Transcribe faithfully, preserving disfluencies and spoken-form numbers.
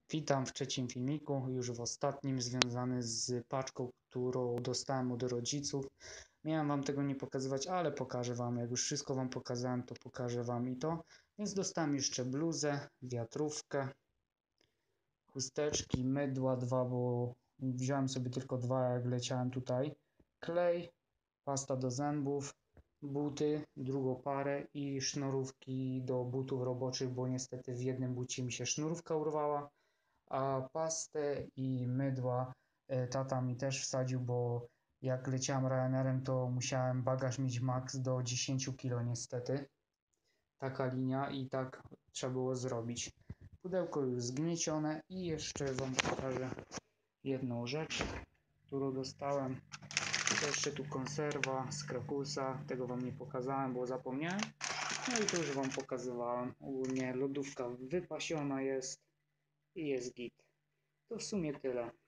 Witam w trzecim filmiku, już w ostatnim, związany z paczką, którą dostałem od rodziców. Miałem wam tego nie pokazywać, ale pokażę wam, jak już wszystko wam pokazałem, to pokażę wam i to. Więc dostałem jeszcze bluzę, wiatrówkę, chusteczki, mydła dwa, bo wziąłem sobie tylko dwa, jak leciałem tutaj. Klej, pasta do zębów, buty, drugą parę i sznurówki do butów roboczych, bo niestety w jednym bucie mi się sznurówka urwała. A pastę i mydła e, tata mi też wsadził, bo jak leciałem Ryanerem, to musiałem bagaż mieć max do dziesięć kilo niestety. Taka linia i tak trzeba było zrobić. Pudełko już zgniecione i jeszcze wam pokażę jedną rzecz, którą dostałem. To jeszcze tu konserwa z Krakusa, tego wam nie pokazałem, bo zapomniałem. No i to już wam pokazywałem. Ogólnie lodówka wypasiona jest i jest git. To w sumie tyle.